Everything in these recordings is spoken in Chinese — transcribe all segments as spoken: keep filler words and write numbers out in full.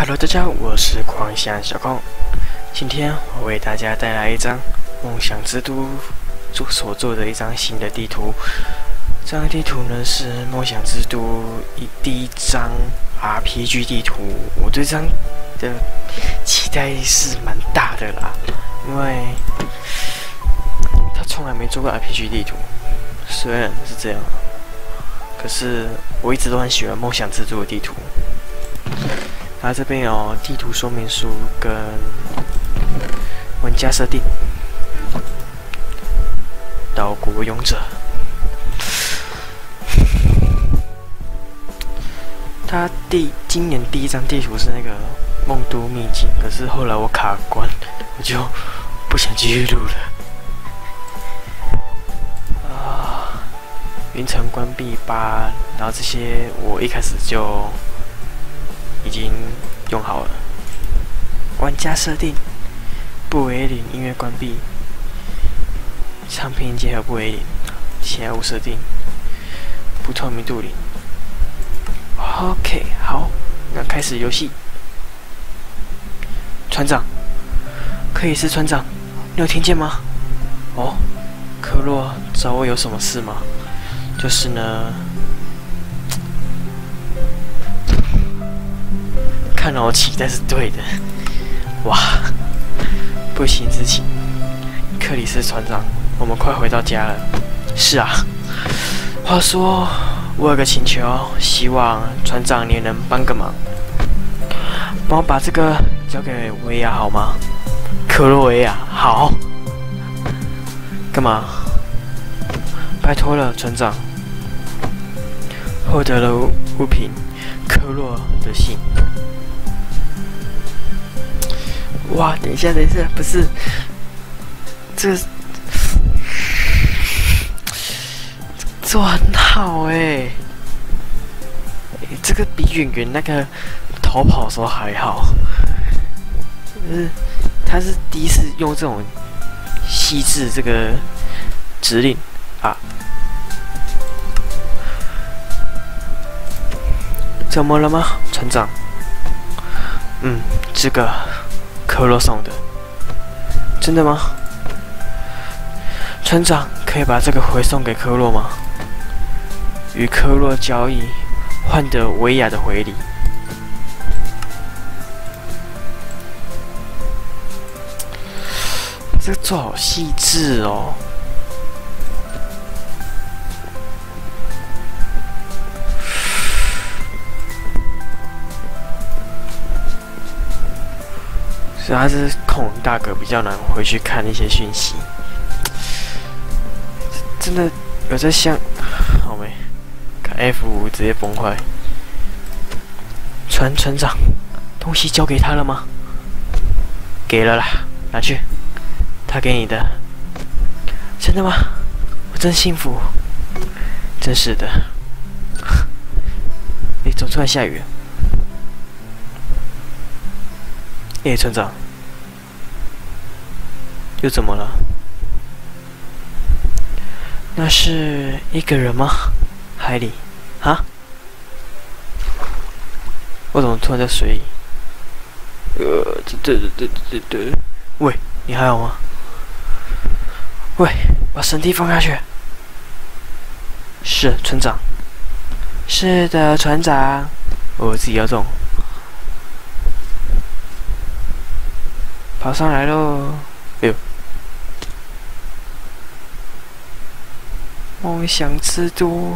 Hello， 大家好，我是狂想小空。今天我为大家带来一张梦想之都做所做的一张新的地图。这张地图呢是梦想之都一第一张 R P G 地图。我对这张的期待是蛮大的啦，因为他从来没做过 R P G 地图。虽然是这样，可是我一直都很喜欢梦想之都的地图。它这边有地图说明书跟玩家设定。岛国勇者，它第今年第一张地图是那个梦都秘境，可是后来我卡关，我就不想继续录了。啊，云层关闭吧，然后这些我一开始就已经用好了。玩家设定，不为零音乐关闭，唱片结合不为零，其他无设定，不透明度零。OK， 好，那开始游戏。船长，克里斯船长，你有听见吗？哦，科洛找我有什么事吗？就是呢。看到我期待是对的，哇！不行之情，克里斯船长，我们快回到家了。是啊，话说我有个请求，希望船长你能帮个忙，帮我把这个交给维亚好吗？克洛维亚，好。干嘛？拜托了，船长。获得了物品，科洛的信。哇，等一下，等一下，不是，这个做很好哎、欸，这个比圆圆那个逃跑的时候还好。就是他是第一次用这种细致这个指令啊。怎么了吗，船长？嗯，这个。科洛送的，真的吗？船长，可以把这个回送给科洛吗？与科洛交易，换得维亚的回礼。这个做好细致哦。所以他是空大哥比较难回去看一些讯息，真的有在想，好没？看 F 五直接崩坏。船船长，东西交给他了吗？给了啦，拿去。他给你的。真的吗？我真幸福。真是的。哎，怎么突然下雨了？哎，船长，又怎么了？那是一个人吗？海里？啊？我怎么突然在水里？呃，对对对对对对。喂，你还好吗？喂，把绳梯放下去。是，船长。是的，船长。我自己要动。跑上来喽！哎呦，梦想之都，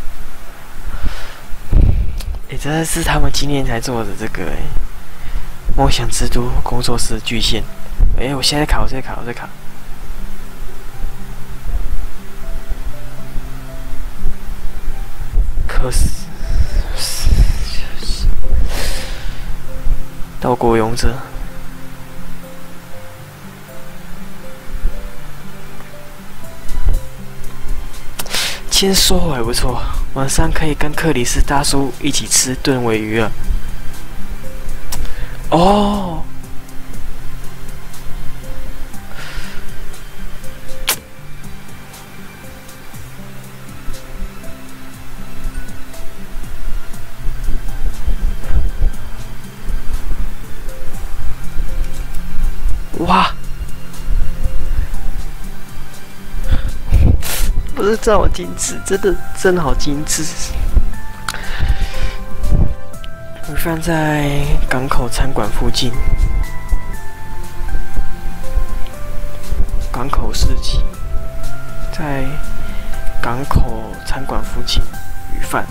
哎、欸，这是他们今年才做的这个哎、欸，梦想之都工作室巨献。哎、欸，我现在卡，我在卡，我在卡。可是，岛国勇者。先收获还不错，晚上可以跟克里斯大叔一起吃炖尾鱼了。哦， 哇！不是这么精致，真的真的好精致。鱼贩在港口餐馆附近，港口市集，在港口餐馆附近，鱼贩。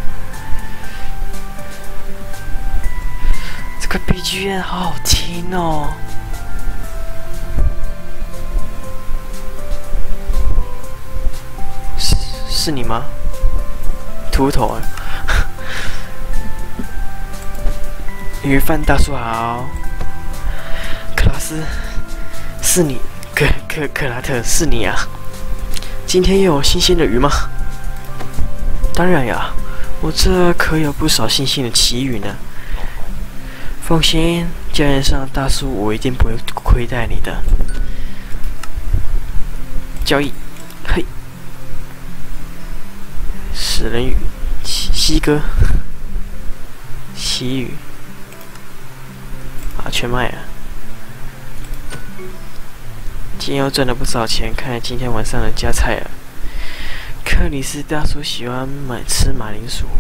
这个 B G M 好好听哦。是是你吗？秃头啊！鱼贩大叔好，克拉斯，是你，克克克拉特，是你啊！今天又有新鲜的鱼吗？当然呀，我这可有不少新鲜的旗鱼呢。放心，家人上大叔，我一定不会亏待你的。交易，嘿，食人鱼，西西哥，旗鱼。啊，全卖了！今天又赚了不少钱，看来今天晚上的加菜了。克里斯大叔喜欢买吃马铃薯，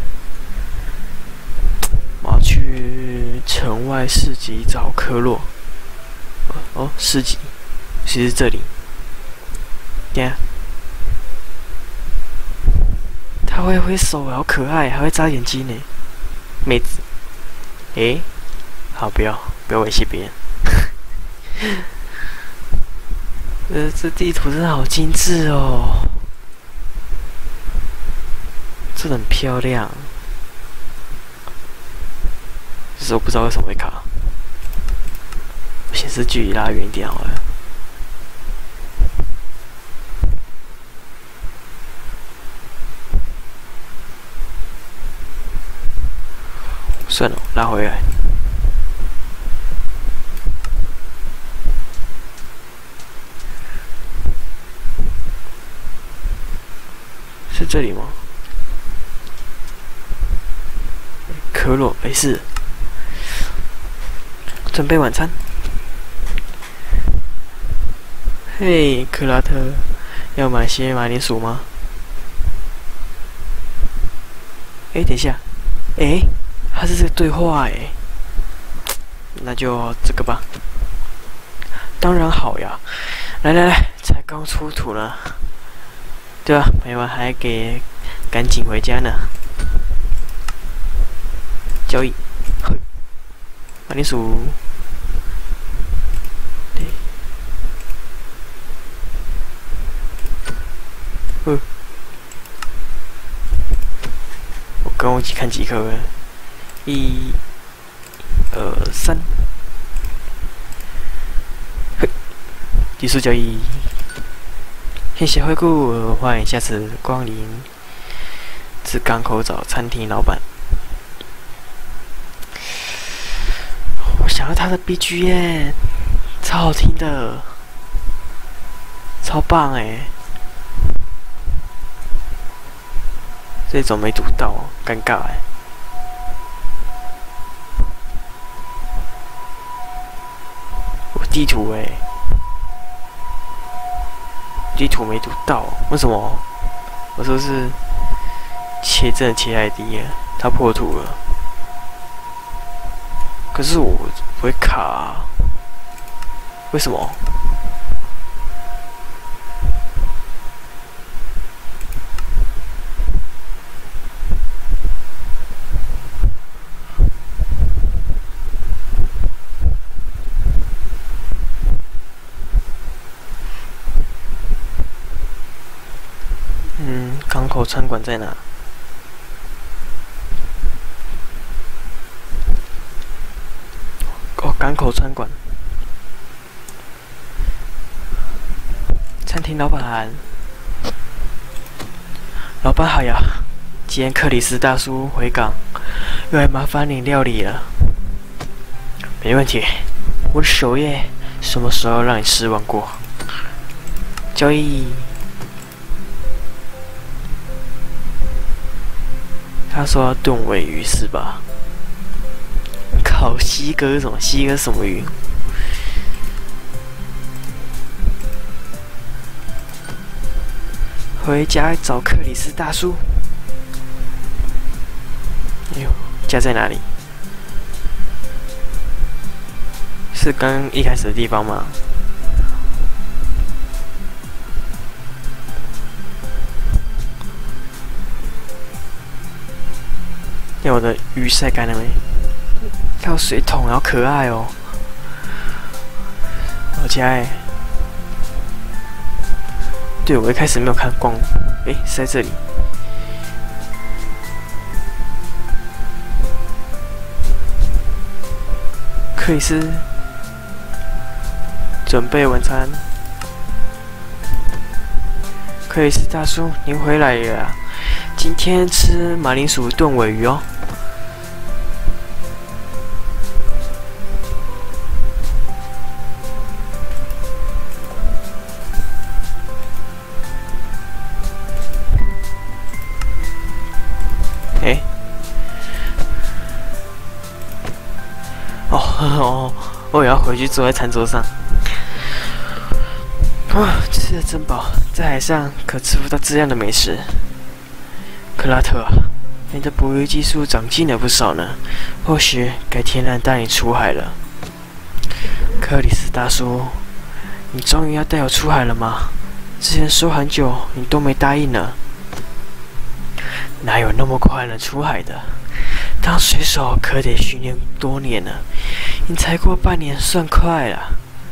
我要去城外市集找科洛。哦，市集，其实这里。对啊，他会挥手，好可爱，还会眨眼睛呢。妹子，诶。好，不要不要猥亵别人。呃，这地图真的好精致哦，这很漂亮。只是我不知道为什么会卡，显示距离拉远一点好了。算了，拉回来。是这里吗？可乐没事。准备晚餐。嘿，克拉特，要买些马铃薯吗？哎，等一下，哎，它是这个对话哎，那就这个吧。当然好呀，来来来，才刚出土呢。对啊，买完还给赶紧回家呢。交易，嘿，马铃薯，对，呃，我刚忘记看几颗了，一、二、三，嘿，结束交易。谢谢惠顾，欢迎下次光临。至港口找餐厅老板。我想要他的 B G M， 超好听的，超棒哎！这种没读到，尴尬哎。我地图哎。地图没读到，为什么？我说是切真的切太低了，它破图了。可是我不会卡、啊，为什么？嗯，港口餐馆在哪？哦，港口餐馆。餐厅老板，老板好呀！今天克里斯大叔回港，又来麻烦你料理了。没问题，我的手艺什么时候让你失望过？交易。他说要炖尾鱼是吧？烤西哥什么？西哥什么鱼？ 回家找克里斯大叔。哎呦，家在哪里？是刚一开始的地方吗？看我的鱼晒干了没？还有水桶，好可爱哦！我家哎，对，我一开始没有看光，哎，是在这里。克里斯，准备晚餐。克里斯大叔，您回来了啊！今天吃马铃薯炖尾鱼哦。哎，哦哦，我也要回去坐在餐桌上。啊，吃得真饱，在海上可吃不到这样的美食。克拉特啊，你的捕鱼技术长进了不少呢，或许改天来带你出海了。克里斯大叔，你终于要带我出海了吗？之前说很久，你都没答应呢。哪有那么快能出海的？当水手可得训练多年呢，你才过半年算快了。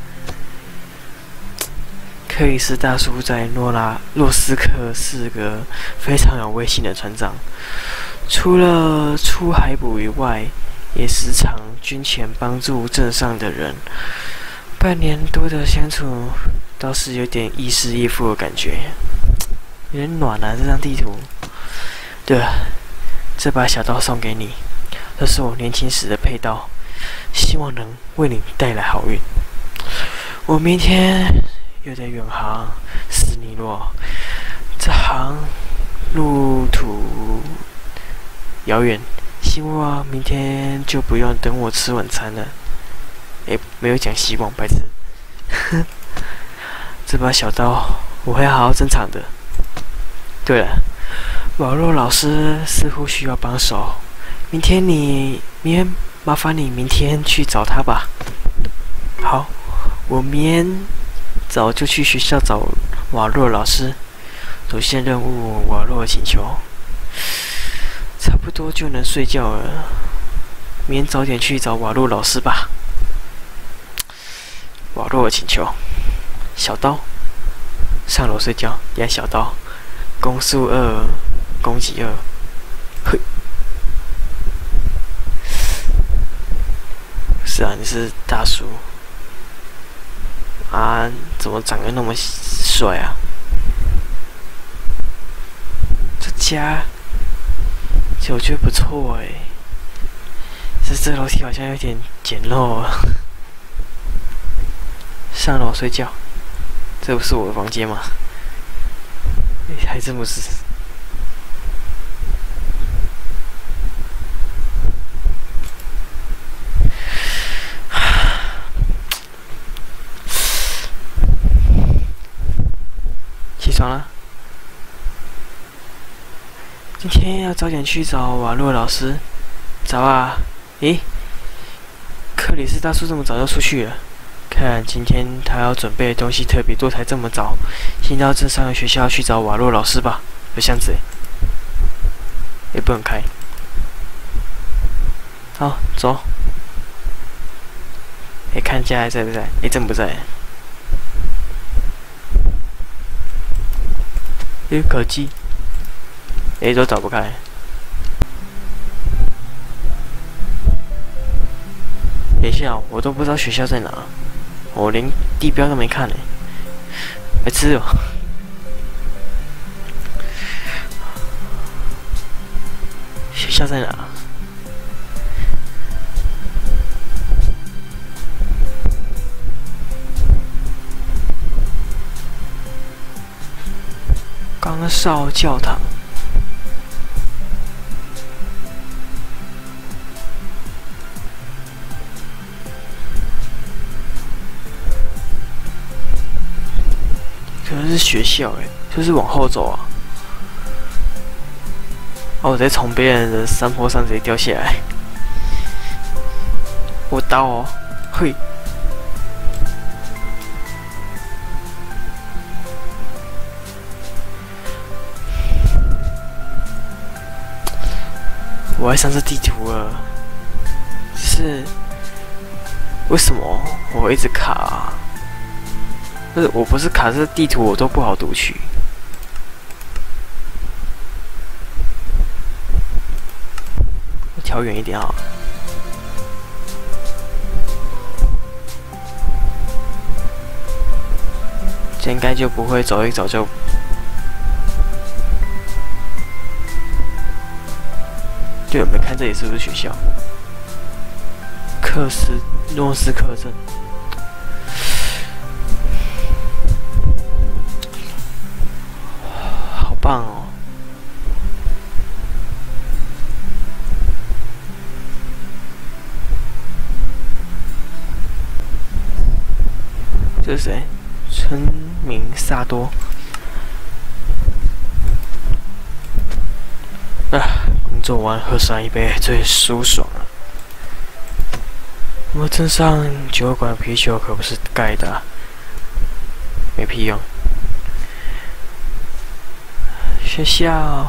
克里斯大叔在诺拉洛斯克是个非常有威信的船长，除了出海捕鱼外，也时常捐钱帮助镇上的人。半年多的相处，倒是有点亦师亦父的感觉，有点暖啊！这张地图。对了，这把小刀送给你，这是我年轻时的佩刀，希望能为你带来好运。我明天又得远航斯尼洛，这航路途遥远，希望明天就不用等我吃晚餐了。诶，没有讲希望，白痴。这把小刀我会好好珍藏的。对了，网络老师似乎需要帮手，明天你明天麻烦你明天去找他吧。好，我明天早就去学校找瓦洛老师。主线任务：瓦洛请求。差不多就能睡觉了，明天早点去找瓦洛老师吧。瓦洛请求：小刀，上楼睡觉，点小刀，攻速二，攻击二。嘿，是啊，你是大叔啊，怎么长得那么帅啊？这家，其实我觉得不错哎，这这楼梯好像有点简陋啊。上楼睡觉，这不是我的房间吗？还真不是。起床了，今天要早点去找瓦洛老师。早啊！咦，克里斯大叔这么早就出去了？看今天他要准备的东西特别多，才这么早。先到镇上的学校去找瓦洛老师吧。有箱子，也不能开。好，走。哎，看家还在不在？哎，真不在。有可机，哎，都找不开。等一下，我都不知道学校在哪。我连地标都没看呢，白痴哦！学校在哪？岗哨教堂。可能是学校哎， 就是往后走啊。哦，我在从别人的山坡上直接掉下来。我刀哦，嘿。我爱上这地图了，是为什么我会一直卡啊？不是，我不是卡，这地图我都不好读取。我调远一点啊。这应该就不会走一走就。对，我们看这里是不是学校？克斯诺斯克镇。好棒哦！这是谁？村民萨多。啊，工作完喝上一杯最舒爽了。我镇上酒馆啤酒可不是盖的、啊，没屁用。学校，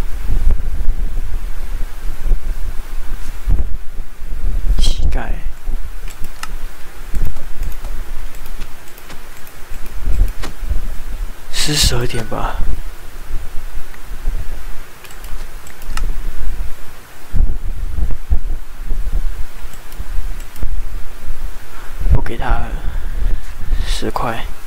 乞丐，施舍点吧。给他十块。